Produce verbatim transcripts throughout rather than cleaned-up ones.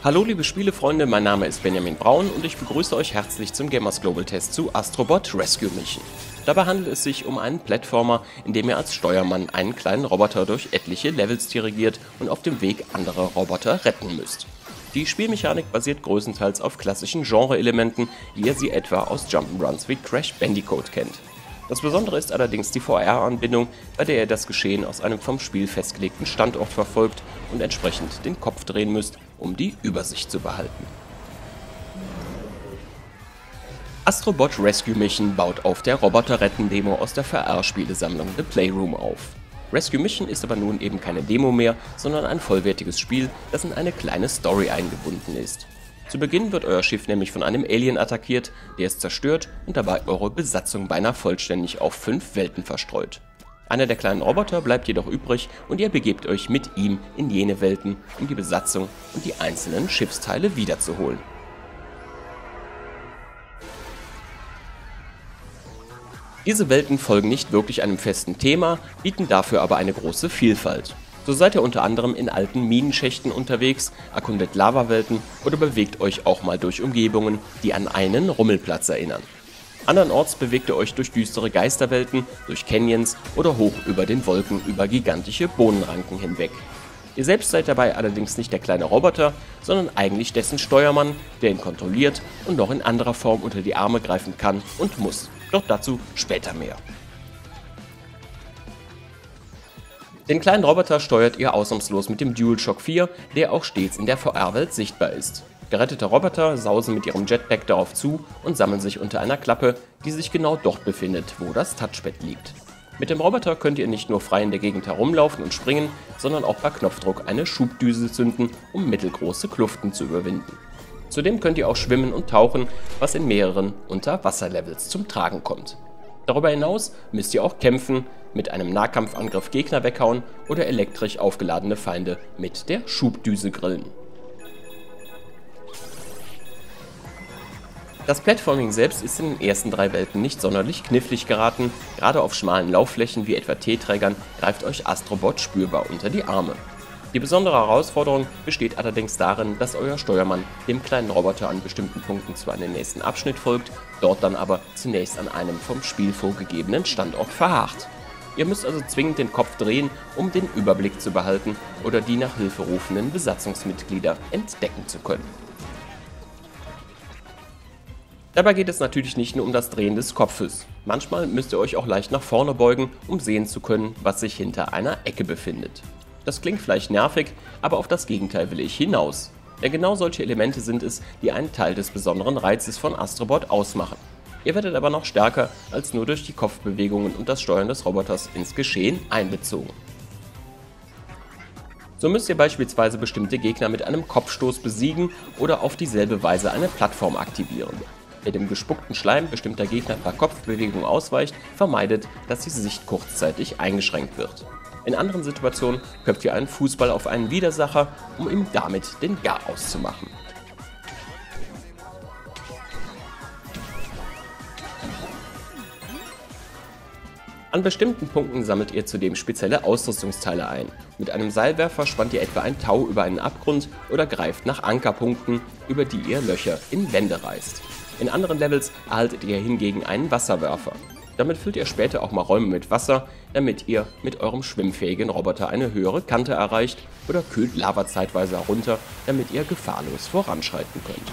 Hallo liebe Spielefreunde, mein Name ist Benjamin Braun und ich begrüße euch herzlich zum Gamers Global Test zu Astrobot Rescue Mission. Dabei handelt es sich um einen Plattformer, in dem ihr als Steuermann einen kleinen Roboter durch etliche Levels dirigiert und auf dem Weg andere Roboter retten müsst. Die Spielmechanik basiert größtenteils auf klassischen Genre-Elementen, wie ihr sie etwa aus Jump'n'Runs wie Crash Bandicoot kennt. Das Besondere ist allerdings die V R-Anbindung, bei der ihr das Geschehen aus einem vom Spiel festgelegten Standort verfolgt und entsprechend den Kopf drehen müsst, um die Übersicht zu behalten. Astrobot Rescue Mission baut auf der Roboter-Retten-Demo aus der V R-Spielesammlung The Playroom auf. Rescue Mission ist aber nun eben keine Demo mehr, sondern ein vollwertiges Spiel, das in eine kleine Story eingebunden ist. Zu Beginn wird euer Schiff nämlich von einem Alien attackiert, der es zerstört und dabei eure Besatzung beinahe vollständig auf fünf Welten verstreut. Einer der kleinen Roboter bleibt jedoch übrig und ihr begebt euch mit ihm in jene Welten, um die Besatzung und die einzelnen Schiffsteile wiederzuholen. Diese Welten folgen nicht wirklich einem festen Thema, bieten dafür aber eine große Vielfalt. So seid ihr unter anderem in alten Minenschächten unterwegs, erkundet Lavawelten oder bewegt euch auch mal durch Umgebungen, die an einen Rummelplatz erinnern. Andernorts bewegt ihr euch durch düstere Geisterwelten, durch Canyons oder hoch über den Wolken über gigantische Bohnenranken hinweg. Ihr selbst seid dabei allerdings nicht der kleine Roboter, sondern eigentlich dessen Steuermann, der ihn kontrolliert und noch in anderer Form unter die Arme greifen kann und muss. Doch dazu später mehr. Den kleinen Roboter steuert ihr ausnahmslos mit dem DualShock vier, der auch stets in der V R-Welt sichtbar ist. Gerettete Roboter sausen mit ihrem Jetpack darauf zu und sammeln sich unter einer Klappe, die sich genau dort befindet, wo das Touchpad liegt. Mit dem Roboter könnt ihr nicht nur frei in der Gegend herumlaufen und springen, sondern auch per Knopfdruck eine Schubdüse zünden, um mittelgroße Kluften zu überwinden. Zudem könnt ihr auch schwimmen und tauchen, was in mehreren Unterwasserlevels zum Tragen kommt. Darüber hinaus müsst ihr auch kämpfen, mit einem Nahkampfangriff Gegner weghauen oder elektrisch aufgeladene Feinde mit der Schubdüse grillen. Das Platforming selbst ist in den ersten drei Welten nicht sonderlich knifflig geraten, gerade auf schmalen Laufflächen wie etwa T-Trägern greift euch Astrobot spürbar unter die Arme. Die besondere Herausforderung besteht allerdings darin, dass euer Steuermann dem kleinen Roboter an bestimmten Punkten zwar in den nächsten Abschnitt folgt, dort dann aber zunächst an einem vom Spiel vorgegebenen Standort verharrt. Ihr müsst also zwingend den Kopf drehen, um den Überblick zu behalten oder die nach Hilfe rufenden Besatzungsmitglieder entdecken zu können. Dabei geht es natürlich nicht nur um das Drehen des Kopfes. Manchmal müsst ihr euch auch leicht nach vorne beugen, um sehen zu können, was sich hinter einer Ecke befindet. Das klingt vielleicht nervig, aber auf das Gegenteil will ich hinaus. Denn genau solche Elemente sind es, die einen Teil des besonderen Reizes von Astrobot ausmachen. Ihr werdet aber noch stärker als nur durch die Kopfbewegungen und das Steuern des Roboters ins Geschehen einbezogen. So müsst ihr beispielsweise bestimmte Gegner mit einem Kopfstoß besiegen oder auf dieselbe Weise eine Plattform aktivieren. Wer dem gespuckten Schleim bestimmter Gegner per Kopfbewegung ausweicht, vermeidet, dass die Sicht kurzzeitig eingeschränkt wird. In anderen Situationen köpft ihr einen Fußball auf einen Widersacher, um ihm damit den Garaus zu machen. An bestimmten Punkten sammelt ihr zudem spezielle Ausrüstungsteile ein. Mit einem Seilwerfer spannt ihr etwa ein Tau über einen Abgrund oder greift nach Ankerpunkten, über die ihr Löcher in Wände reißt. In anderen Levels erhaltet ihr hingegen einen Wasserwerfer. Damit füllt ihr später auch mal Räume mit Wasser, damit ihr mit eurem schwimmfähigen Roboter eine höhere Kante erreicht oder kühlt Lava zeitweise herunter, damit ihr gefahrlos voranschreiten könnt.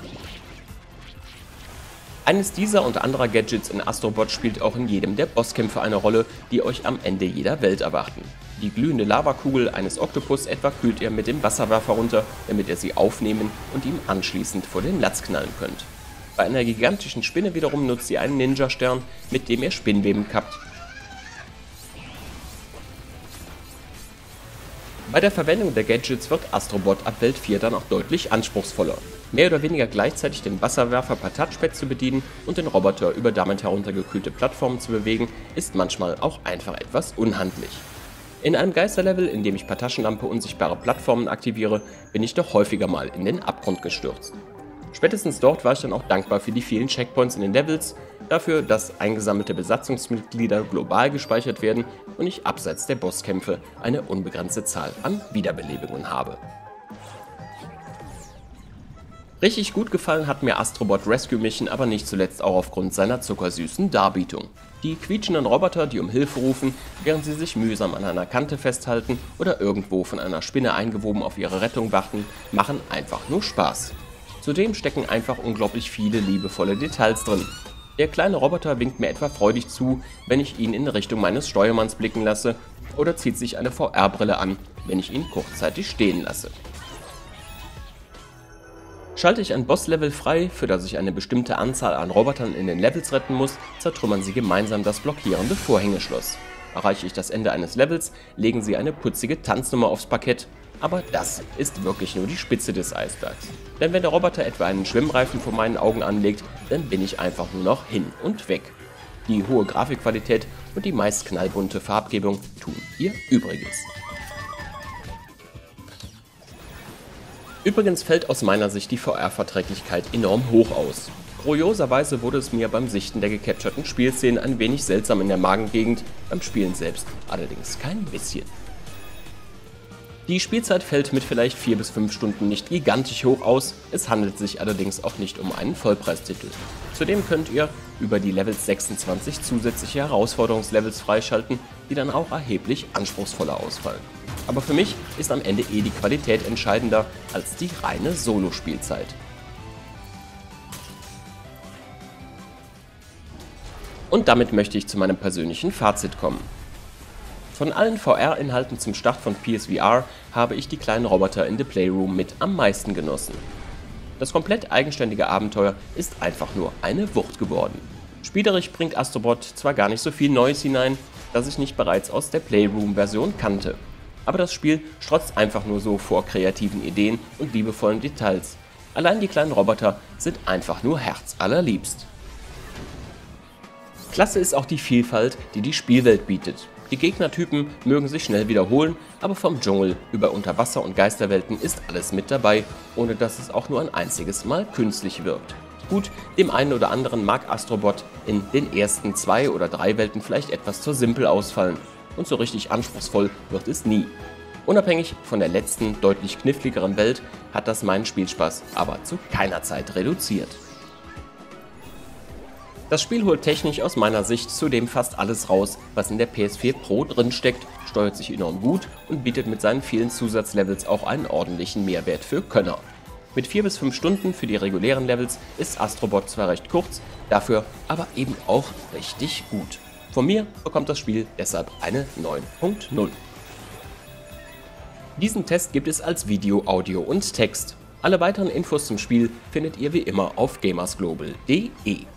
Eines dieser und anderer Gadgets in Astrobot spielt auch in jedem der Bosskämpfe eine Rolle, die euch am Ende jeder Welt erwarten. Die glühende Lavakugel eines Oktopus etwa kühlt ihr mit dem Wasserwerfer runter, damit ihr sie aufnehmen und ihm anschließend vor den Latz knallen könnt. Bei einer gigantischen Spinne wiederum nutzt ihr einen Ninja-Stern, mit dem ihr Spinnweben kappt. Bei der Verwendung der Gadgets wird Astrobot ab Welt vier dann auch deutlich anspruchsvoller. Mehr oder weniger gleichzeitig den Wasserwerfer per Touchpad zu bedienen und den Roboter über damit heruntergekühlte Plattformen zu bewegen, ist manchmal auch einfach etwas unhandlich. In einem Geisterlevel, in dem ich per Taschenlampe unsichtbare Plattformen aktiviere, bin ich doch häufiger mal in den Abgrund gestürzt. Spätestens dort war ich dann auch dankbar für die vielen Checkpoints in den Levels, dafür, dass eingesammelte Besatzungsmitglieder global gespeichert werden und ich abseits der Bosskämpfe eine unbegrenzte Zahl an Wiederbelebungen habe. Richtig gut gefallen hat mir Astrobot Rescue Mission aber nicht zuletzt auch aufgrund seiner zuckersüßen Darbietung. Die quietschenden Roboter, die um Hilfe rufen, während sie sich mühsam an einer Kante festhalten oder irgendwo von einer Spinne eingewoben auf ihre Rettung warten, machen einfach nur Spaß. Zudem stecken einfach unglaublich viele liebevolle Details drin. Der kleine Roboter winkt mir etwa freudig zu, wenn ich ihn in Richtung meines Steuermanns blicken lasse, oder zieht sich eine V R-Brille an, wenn ich ihn kurzzeitig stehen lasse. Schalte ich ein Bosslevel frei, für das ich eine bestimmte Anzahl an Robotern in den Levels retten muss, zertrümmern sie gemeinsam das blockierende Vorhängeschloss. Erreiche ich das Ende eines Levels, legen sie eine putzige Tanznummer aufs Parkett, aber das ist wirklich nur die Spitze des Eisbergs. Denn wenn der Roboter etwa einen Schwimmreifen vor meinen Augen anlegt, dann bin ich einfach nur noch hin und weg. Die hohe Grafikqualität und die meist knallbunte Farbgebung tun ihr Übriges. Übrigens fällt aus meiner Sicht die V R-Verträglichkeit enorm hoch aus. Kurioserweise wurde es mir beim Sichten der gecapturten Spielszenen ein wenig seltsam in der Magengegend, beim Spielen selbst allerdings kein bisschen. Die Spielzeit fällt mit vielleicht vier bis fünf Stunden nicht gigantisch hoch aus, es handelt sich allerdings auch nicht um einen Vollpreistitel. Zudem könnt ihr über die Levels sechsundzwanzig zusätzliche Herausforderungslevels freischalten, die dann auch erheblich anspruchsvoller ausfallen. Aber für mich ist am Ende eh die Qualität entscheidender als die reine Solo-Spielzeit. Und damit möchte ich zu meinem persönlichen Fazit kommen. Von allen V R-Inhalten zum Start von P S V R habe ich die kleinen Roboter in The Playroom mit am meisten genossen. Das komplett eigenständige Abenteuer ist einfach nur eine Wucht geworden. Spielerisch bringt Astrobot zwar gar nicht so viel Neues hinein, das ich nicht bereits aus der Playroom-Version kannte. Aber das Spiel strotzt einfach nur so vor kreativen Ideen und liebevollen Details. Allein die kleinen Roboter sind einfach nur herzallerliebst. Klasse ist auch die Vielfalt, die die Spielwelt bietet. Die Gegnertypen mögen sich schnell wiederholen, aber vom Dschungel über Unterwasser- und Geisterwelten ist alles mit dabei, ohne dass es auch nur ein einziges Mal künstlich wirkt. Gut, dem einen oder anderen mag Astrobot in den ersten zwei oder drei Welten vielleicht etwas zu simpel ausfallen. Und so richtig anspruchsvoll wird es nie. Unabhängig von der letzten, deutlich kniffligeren Welt hat das meinen Spielspaß aber zu keiner Zeit reduziert. Das Spiel holt technisch aus meiner Sicht zudem fast alles raus, was in der P S vier Pro drinsteckt, steuert sich enorm gut und bietet mit seinen vielen Zusatzlevels auch einen ordentlichen Mehrwert für Könner. Mit vier bis fünf Stunden für die regulären Levels ist Astrobot zwar recht kurz, dafür aber eben auch richtig gut. Von mir bekommt das Spiel deshalb eine neun Punkt null. Diesen Test gibt es als Video, Audio und Text. Alle weiteren Infos zum Spiel findet ihr wie immer auf gamersglobal punkt de.